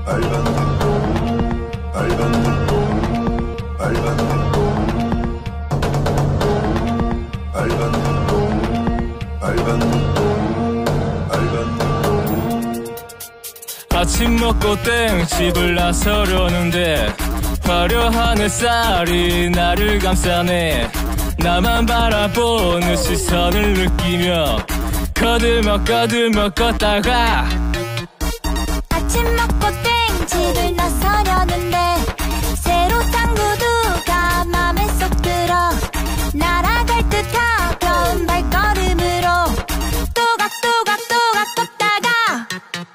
아침 먹고 땡 집을 나서려는데 화려한 햇살이 나를 감싸네. 나만 바라보는 시선을 느끼며 거들먹 걷다가 아침 먹고 땡 집을 나서려는데 새로 탄 구두가 맘에 쏙 들어 날아갈 듯 가벼운 발걸음으로 또각 걷다가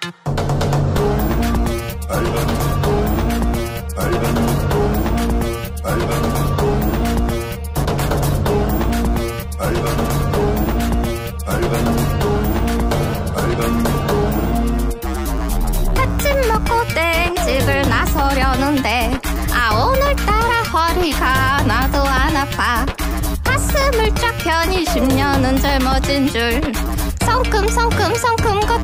아침 먹고 땡 집을 나서려는데 오늘따라 허리가 하나도 안 아파. 가슴을 쫙 펴니 10년은 젊어진 줄 성큼